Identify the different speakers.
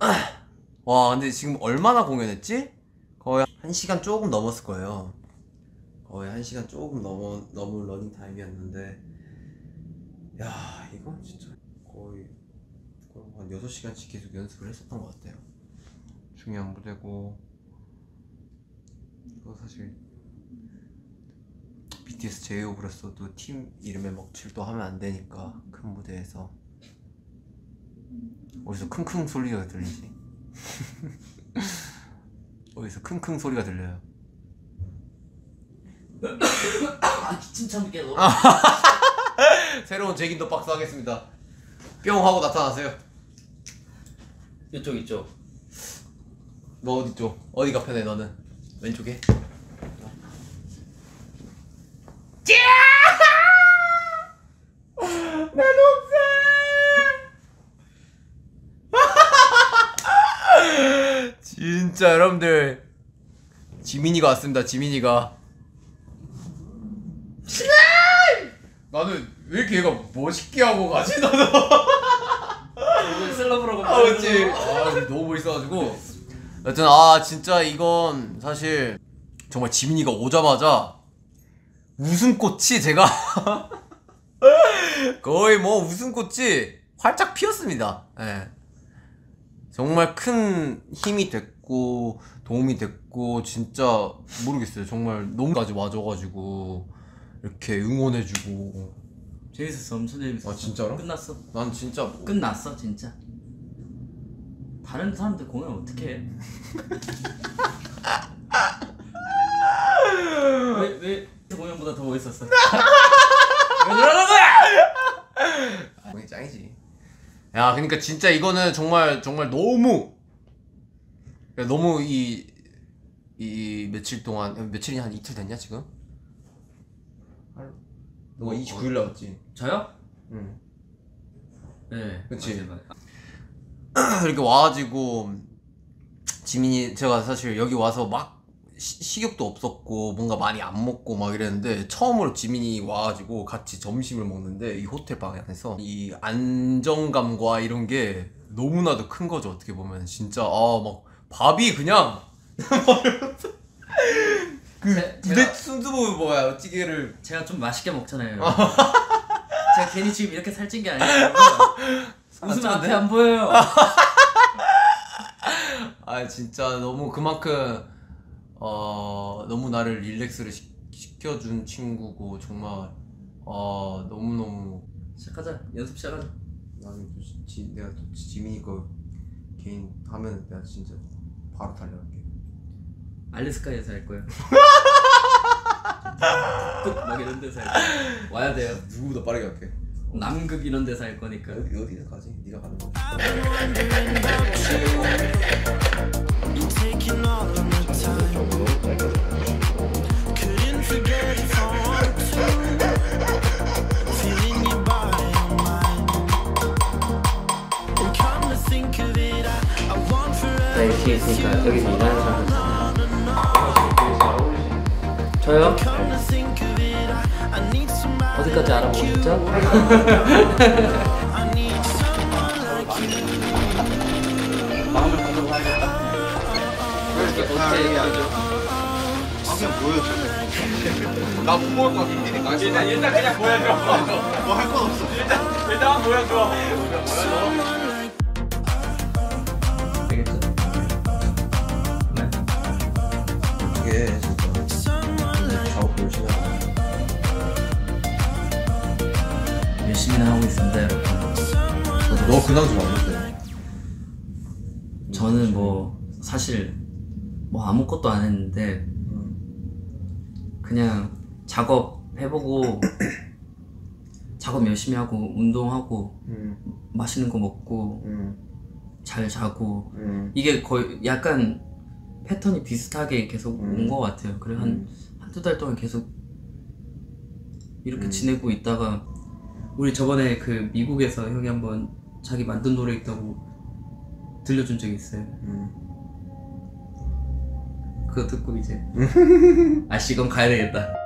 Speaker 1: 와 근데 지금 얼마나 공연했지? 거의 1시간 조금 넘었을 거예요. 거의 1시간 조금 넘은 러닝 타임이었는데, 야 이건 진짜 거의 한 6시간씩 계속 연습을 했었던 것 같아요. 중요한 무대고, 이거 사실 BTS 제이홉으로서도 팀 이름에 먹칠도 하면 안 되니까 큰 무대에서. 어디서 킁킁 소리가 들리지? 어디서 킁킁 소리가 들려요.
Speaker 2: 기침 참게 너.
Speaker 1: 새로운 제긴더 박스 하겠습니다. 뿅 하고 나타나세요.
Speaker 2: 이쪽 이쪽.
Speaker 1: 너 어디 쪽? 어디가 편해 너는? 왼쪽에? 내 동생! 진짜 여러분들, 지민이가 왔습니다. 지민이가. 나는 왜 이렇게 얘가 멋있게 하고 가지? 나는
Speaker 2: 셀럽으로
Speaker 1: 아 그치. 아 너무 멋있어가지고. 여튼 진짜 이건 사실 정말 지민이가 오자마자 웃음꽃이 제가 거의 뭐 웃음꽃이 활짝 피었습니다. 예. 정말 큰 힘이 됐고 도움이 됐고, 진짜 모르겠어요. 정말 너무까지 와줘가지고 이렇게 응원해주고.
Speaker 2: 재밌었어. 엄청 재밌었어.
Speaker 1: 아 진짜로?
Speaker 2: 끝났어.
Speaker 1: 난 진짜
Speaker 2: 끝났어 진짜. 다른 사람들 공연 어떻게 해? 왜 공연보다 더 멋있었어? 왜 그러는 거야?
Speaker 1: 공연 짱이지. 야 그러니까 진짜 이거는 정말 너무 이 며칠 동안, 며칠이 한 이틀 됐냐 지금? 너가 29일 나왔지?
Speaker 2: 저요?
Speaker 1: 응.
Speaker 2: 네.
Speaker 1: 그치.
Speaker 2: 맞아요.
Speaker 1: 이렇게 와가지고 지민이, 제가 사실 여기 와서 막 식욕도 없었고 뭔가 많이 안 먹고 막 이랬는데, 처음으로 지민이 와가지고 같이 점심을 먹는데, 이 호텔 방 안에서 이 안정감과 이런 게 너무나도 큰 거죠. 어떻게 보면 진짜 막 밥이 그냥 부대 순두부 뭐야 찌개를
Speaker 2: 제가 좀 맛있게 먹잖아요. 제가 괜히 지금 이렇게 살찐 게 아니에요. 웃으면 앞에 안 보여요.
Speaker 1: 진짜 너무 그만큼 너무 나를 릴렉스를 시켜준 친구고, 정말 너무너무.
Speaker 2: 시작하자. 연습 시작하자.
Speaker 1: 나는 내가 또 지민이 거 개인 하면 내가 진짜 바로 달려갈게.
Speaker 2: 알래스카에서 할 거예요. 막 이런 데서 할 거예요. 와야 돼요.
Speaker 1: 누구보다 빠르게 갈게.
Speaker 2: 남극 이런 데서 할 거니까.
Speaker 1: 어디를 가지? 네가 가는 거.
Speaker 2: 나 이렇게 있으니까 여기서 일하는 사람 저요? 어디까지 알아보고 싶죠? 마음을 담고 하겠다. 어떻게 얘기하죠?
Speaker 3: 그냥 보여줘.
Speaker 1: 나 못 먹을 것 같은데.
Speaker 3: 일단 그냥 보여줘. 뭐 할 건 없어. 일단 보여줘.
Speaker 2: 되겠죠? 네.
Speaker 1: 이게 진짜 작업 열심히 하고.
Speaker 2: 열심히는 하고 있습니다, 여러분.
Speaker 1: 너 근황 좀 알려줘.
Speaker 2: 저는 뭐 사실 뭐 아무것도 안 했는데 그냥 작업 해보고 작업 열심히 하고 운동하고 맛있는 거 먹고 잘 자고 이게 거의 약간 패턴이 비슷하게 계속 온 것 같아요. 그래 한두 달 동안 계속 이렇게 지내고 있다가 우리 저번에 그 미국에서 형이 한번 자기 만든 노래 있다고 들려준 적이 있어요. 그거 듣고 이제 아씨 이건 가야 되겠다.